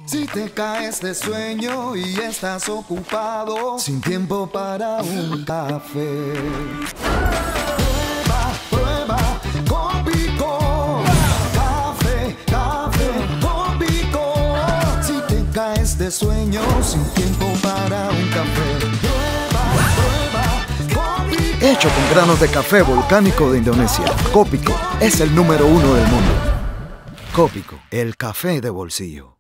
Si te caes de sueño y estás ocupado, sin tiempo para un café. Prueba Cópico. Café Cópico. Si te caes de sueño, sin tiempo para un café. Prueba Cópico. Hecho con granos de café volcánico de Indonesia, Cópico es el número 1 del mundo. Cópico, el café de bolsillo.